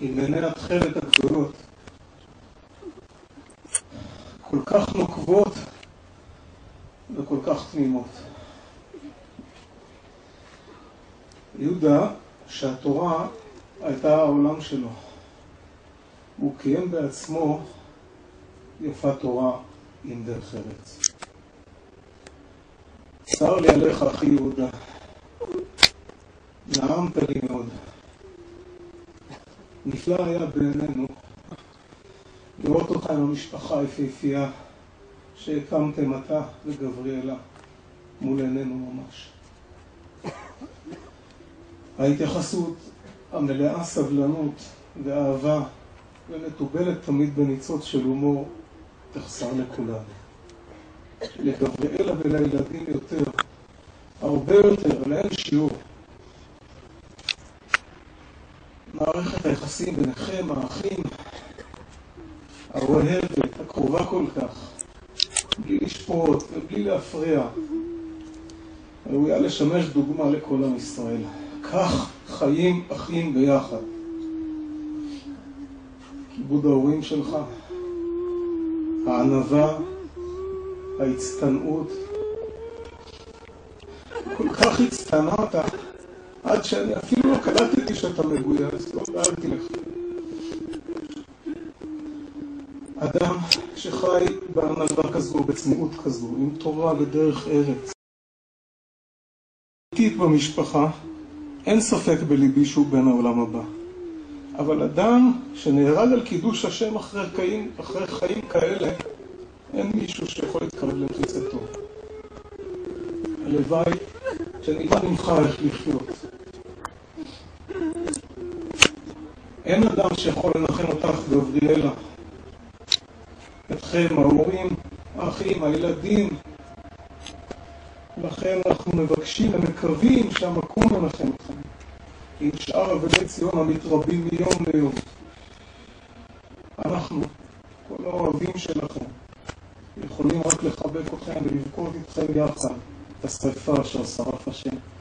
עם עיני התכלת הגדולות, כל כך נוקבות וכל כך תמימות. יהודה, שהתורה הייתה העולם שלו, הוא קיים בעצמו יפת תורה עם דרך ארץ. צר לי עליך אחי יהודה, נעמת לי מאוד. נפלא היה בעינינו לראות אותך עם המשפחה היפהפייה שהקמתם אתה וגבריאלה מול עינינו ממש. ההתייחסות המלאה סבלנות ואהבה ומטובלת תמיד בניצוץ של הומור תחסר לכולנו. לגבריאלה ולילדים יותר, הרבה יותר, לאין שיעור. מערכת היחסים ביניכם, האחים, האוהבת, הקרובה כל כך, בלי לשפוט ובלי להפריע, ראויה לשמש דוגמה לכל עם ישראל. כך חיים אחים ביחד. כיבוד ההורים שלך, הענווה, ההצטנעות. כל כך הצטנעת עד שאני אפילו לא קלטתי שאתה מגויס, לא דאגתי לך. אדם שחי בענווה כזו, בצניעות כזו, עם תורה ודרך ארץ, איטית במשפחה, אין ספק בליבי שהוא בן העולם הבא. אבל אדם שנהרג על קידוש השם אחרי חיים כאלה, אין מישהו שיכול להתקרב למחיצתו. הלוואי שנלמד ממך איך לחיות. אין אדם שיכול לנחם אותך גבריאלה. אתכם, ההורים, האחים, הילדים. לכן אנחנו מבקשים ומקווים שהמקום לנחם אתכם. עם שאר אבלי ציון המתרבים מיום ליום. אנחנו, כל האוהבים שלכם, יכולים רק לחבק אתכם ולבכות איתכם יחד את השרפה אשר שרף השם.